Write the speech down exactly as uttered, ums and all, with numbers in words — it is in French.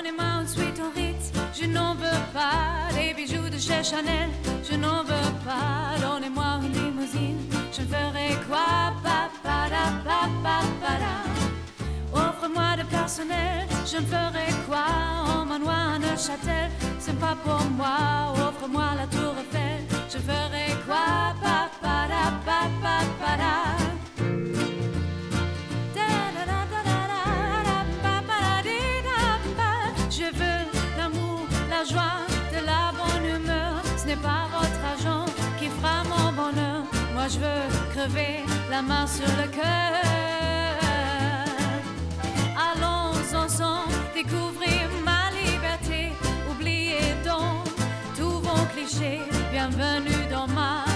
Donnez-moi une suite au Ritz, je n'en veux pas. Des bijoux de chez Chanel, je n'en veux pas. Donnez-moi une limousine, je ferai quoi? Pa, pa, da, pa, pa, pa, da. Offre-moi de personnel, je ne ferai quoi? En manoir Neuchâtel, c'est pas pour moi. Offre-moi la tour Eiffel, je ferai quoi? Pa, pa, da, pa, pa, pa, da. Je veux l'amour, la joie, de la bonne humeur. Ce n'est pas votre argent qui fera mon bonheur. Moi je veux crever la main sur le cœur. Allons ensemble découvrir ma liberté. Oubliez donc tous vos clichés. Bienvenue dans ma